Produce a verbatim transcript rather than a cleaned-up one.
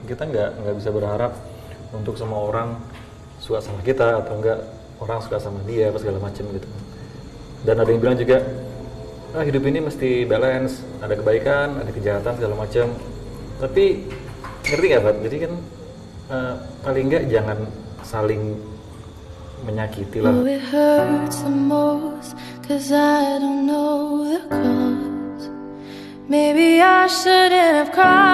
Kita nggak nggak bisa berharap untuk semua orang suka sama kita atau enggak orang suka sama dia apa segala macam gitu. Dan ada yang bilang juga, ah hidup ini mesti balance, ada kebaikan, ada kejahatan segala macam. Tapi ngerti nggak Fat? Jadi kan uh, paling nggak jangan saling menyakiti lah. Oh, it hurts the most, 'cause I don't know the cause. Maybe I shouldn't have cried.